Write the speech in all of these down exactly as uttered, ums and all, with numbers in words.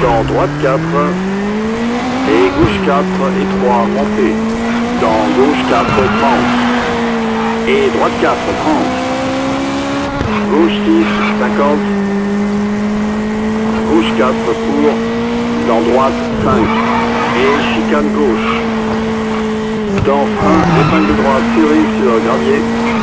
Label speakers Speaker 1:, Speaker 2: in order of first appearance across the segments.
Speaker 1: dans droite quatre, et gauche quatre et trois, montez, dans gauche quatre, trente, et droite quatre, trente, gauche six, cinquante, gauche quatre pour, dans droite cinq, et chicane gauche, dans frein, épingle droite serrée sur gravier,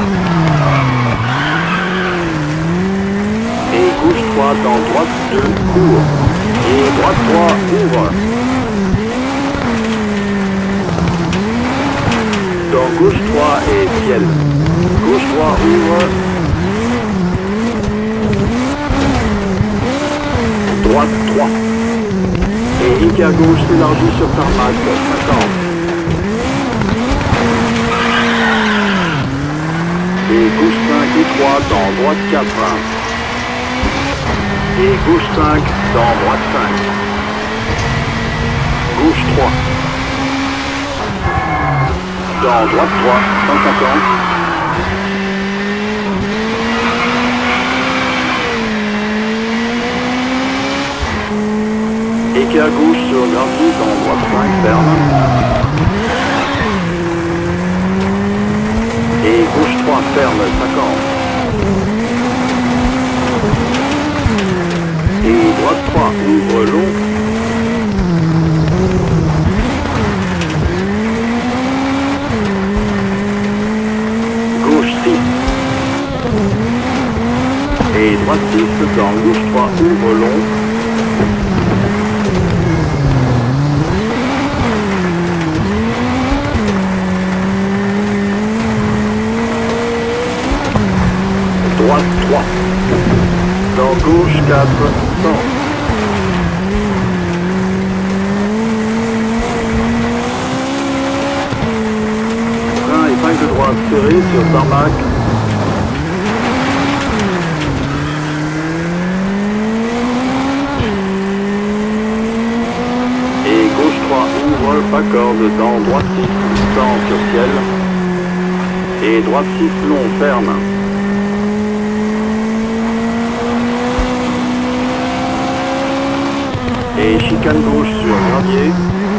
Speaker 1: et gauche trois, dans droite deux, court, et droite trois, ouvre, dans gauche trois et ciel, gauche trois, ouvre, droite trois, et hic à gauche s'élargit sur tarmac, cinquante, et gauche cinq et trois, dans droite quatre, et gauche cinq, dans droite cinq, gauche trois, dans droite trois, cent cinquante, et qui à gauche sur gravier, dans droite cinq, ferme, et gauche trois, ferme, cinquante, et droite trois, ouvre long, gauche six, et droite six, dans gauche trois, ouvre long, droite trois, dans gauche quatre, cent, frein épingle droite serrée sur tarmac, et gauche trois, ouvre, pas corde, dans droite six, cent sur ciel, et droite six, long, ferme, et chicane gauche sur gravier,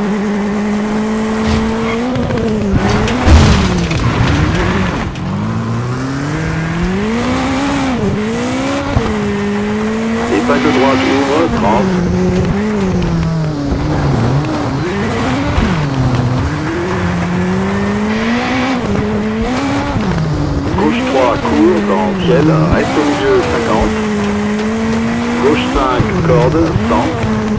Speaker 1: épingle droite ouvre, trente, gauche trois, court, dans ciel, reste au milieu, cinquante, gauche cinq, corde, cent,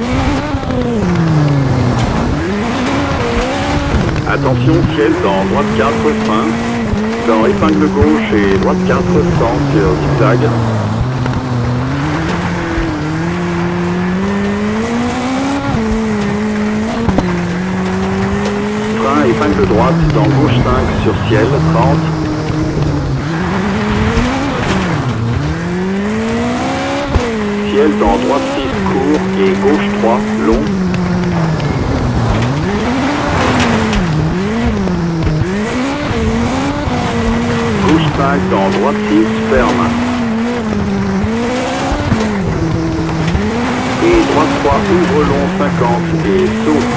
Speaker 1: attention, ciel, dans droite quatre, frein, dans épingle gauche et droite quatre, cent sur zigzag, frein, épingle droite, dans gauche cinq, sur ciel, trente, ciel, dans droite six, court, et gauche trois, long, gauche cinq, dans droite six, ferme, et droite trois, ouvre long, cinquante, et saut,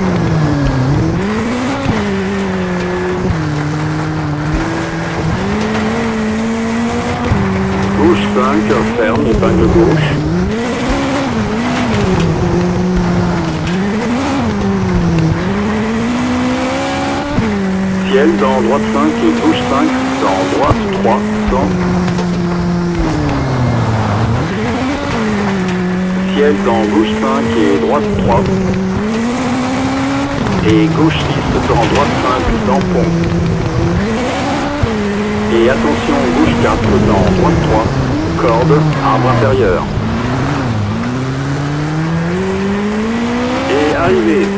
Speaker 1: gauche cinq, ferme, épingle gauche, ciel, dans droite cinq et gauche cinq, dans droite trois, cent, ciel, dans gauche cinq et droite trois, et gauche six, dans droite cinq, dans pont, et attention, gauche quatre, dans droite trois, corde, arbre inférieur, et arrivé.